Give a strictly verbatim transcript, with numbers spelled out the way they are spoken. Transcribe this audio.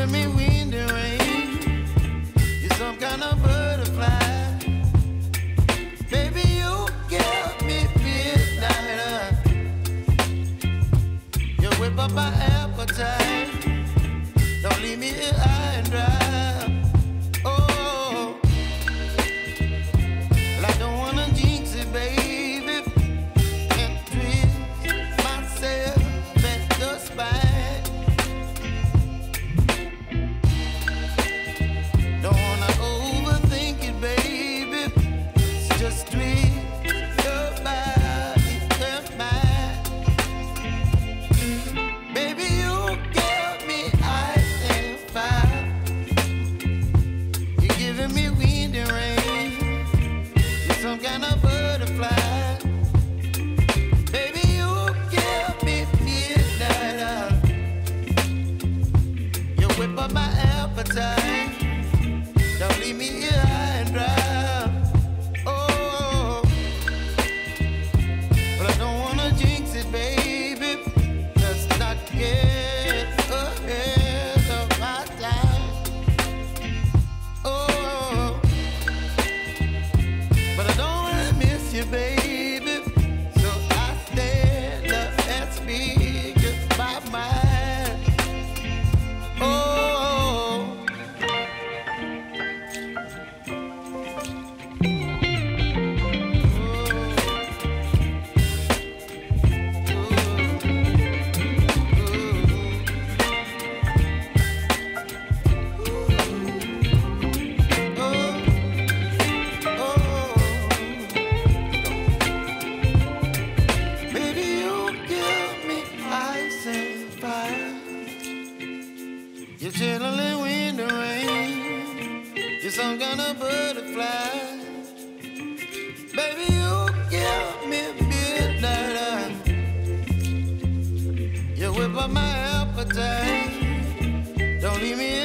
giving me wind and rain. You're some kind of butterfly. Baby, you give me midnight. You whip up my appetite. Don't leave me here high and dry. Oh, well, I don't wanna jinx it, baby, and twist myself at the spine. Don't wanna overthink it, baby. It's just twist your body and mine. Baby, you give me ice and fire. You're giving me wind and rain. You're some kind of butterfly. Baby, you give me midnight. You whip up my appetite. Don't leave me here high and dry. Oh, but I don't wanna jinx it, baby. Let's not get ahead of my time. Oh, but I don't wanna miss you, baby. So I stand up and speak just my mind. Oh. Baby, you give me ice and fire. You're chilling wind and rain. You're some kind of butterfly. Baby, you give me midnight. You whip up my appetite. Don't leave me